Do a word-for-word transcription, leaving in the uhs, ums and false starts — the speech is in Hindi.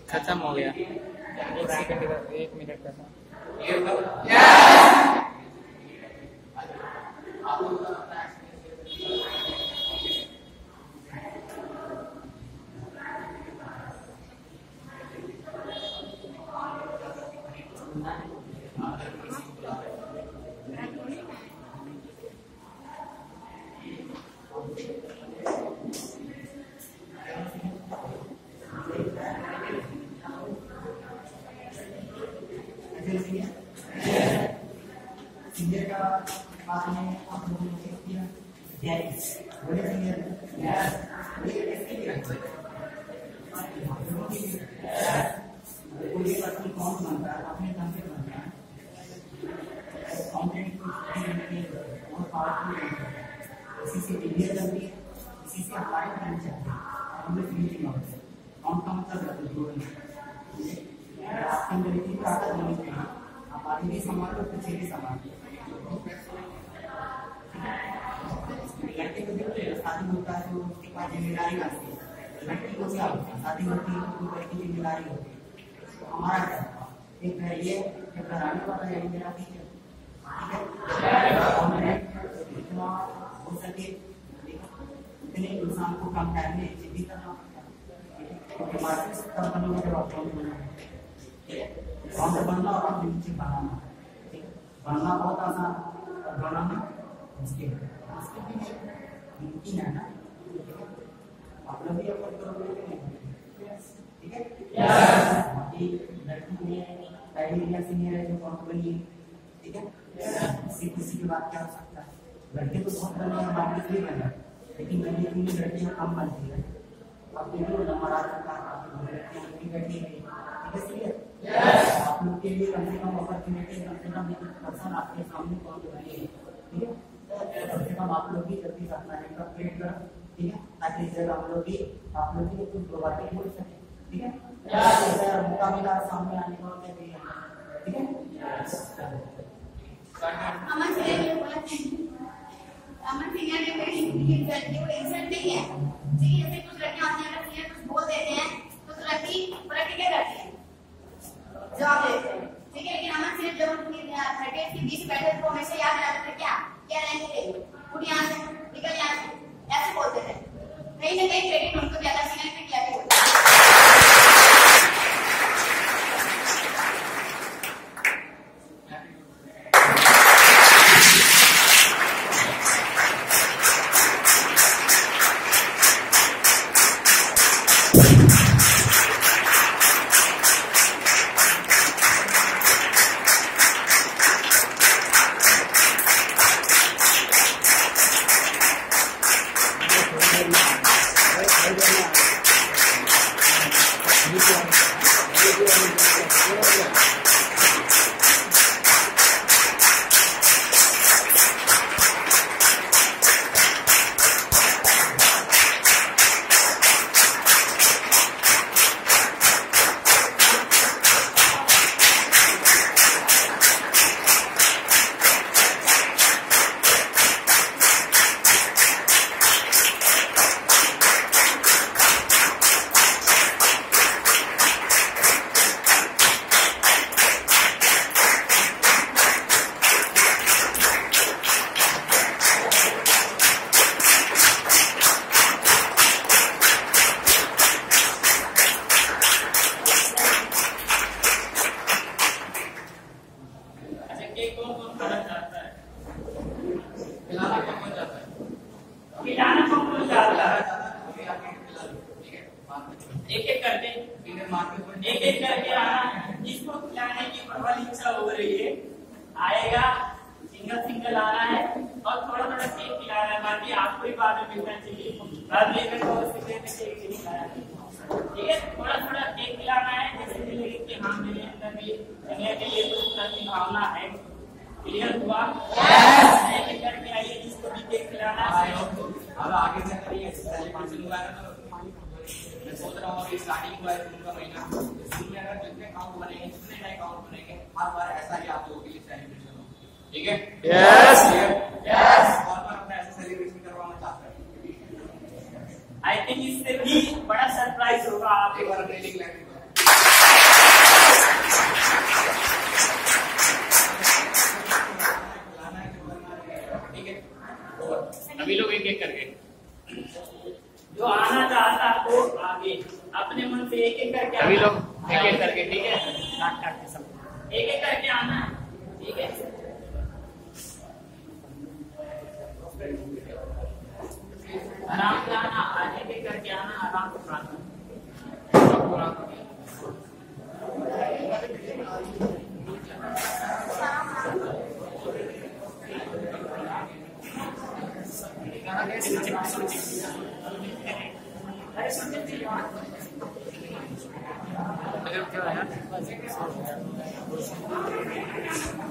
खत्म हो गया। एक सेकंड का, एक मिनट का था। सीनियर का बाद में आप लोगों ने चेक किया यस बोले सीनियर यस ये कैसे किया कोई पर्सन कौन बनता है अपने नाम से बनता है कंटेंट को और पावरफुल इसी से वीडियो चलती है इसी से हमारे टाइम चलती है हमें फिनिशिंग होती है कौन कौन सा करते हैं आपके अंदर इतनी ताकत होनी चाहिए आप आगे भी संभालो पीछे भी संभालो लड़के को देखते हैं शादी होता है तो उसके पास जिम्मेदारी आती है लड़की को क्या होता है शादी होती है तो लड़की की जिम्मेदारी होती है तो हमारा क्या एक है ये एक घराने वाला है मेरा टीचर ठीक है इतना हो सके इतने इंसान को कम टाइम में अचीव भी करना पड़ता है मार्केट कंपनी में जब आप काम बनना और आप नीचे बनाना बनना बहुत आसान और बनाना मुश्किल मुमकिन है ना आप लोग भी अफोर्ड करोगे ठीक है बाकी लड़की में पहली या सीनियर है जो कंपनी ठीक है किसी किसी की बात क्या हो सकता है लड़के तो बहुत बने हैं मार्केट भी बने लेकिन लड़की में लड़कियां कम बनती है आप देखो नंबर आ सकता है लड़की बैठी है ठीक है Yes. आप लोग के लिए कम से कम अपॉर्चुनिटी कम से कम एक पर्सन आपके सामने कौन बने ठीक है कम से कम आप लोग भी जल्दी अपना रैंक अपग्रेड करो ठीक है ताकि इस जगह हम लोग भी आप लोग भी कुछ दो बातें बोल सके ठीक है अगर मौका मिला सामने आने का तो भी ठीक है अमन सर ने बोला अमन सीनियर ने मेरी ये वो इंसल्ट नहीं है ठीक है जैसे कुछ लड़कियां आती हैं अगर सीनियर कुछ बोल देते हैं तो लड़की लड़की क्या करती है जवाब देते हैं ठीक है लेकिन अमन सिर्फ जब अपनी थर्टी एट के बीच बैठे तो हमेशा याद दिलाते थे क्या क्या रैंक है उठ यहाँ से निकल यहाँ से ऐसे बोलते थे कहीं ना कहीं क्रेडिट उनको ज्यादा सीनियर पे किया एक एक करके आना जिसको खिलाने की प्रबल इच्छा हो रही है आएगा सिंगल सिंगल आना है और थोड़ा थोड़ा केक खिलाना है बाकी आपको ही बाद में मिलना चाहिए बाद में तो केक नहीं खाया ठीक है थोड़ा थोड़ा केक खिलाना है जैसे लगे कि हाँ मेरे अंदर भी दुनिया के लिए कुछ तरह की भावना है क्लियर हुआ एक एक करके आइए जिसको भी केक खिलाना है अब आगे से करिए सेलिब्रेशन हुआ है तो मैं सोच रहा हूँ अभी स्टार्टिंग हुआ है जून का महीना जून में अगर जितने काउंट बनेंगे जितने नए काउंट बनेंगे हर बार ऐसा ही आप लोगों के लिए सेलिब्रेशन हो ठीक है यस यस और बार अपना ऐसा सेलिब्रेशन करवाना चाहता है आई थिंक इससे भी बड़ा सरप्राइज होगा आप एक बार ट्रेनिंग लेंगे जो आना चाहता है वो आगे अपने मन से एक एक करके सभी आना। लोग एक एक करके, ठीक है, काट काट के सब एक एक करके आना है, ठीक है। आराम से आना, एक एक करके आना, आराम से आना। क्या है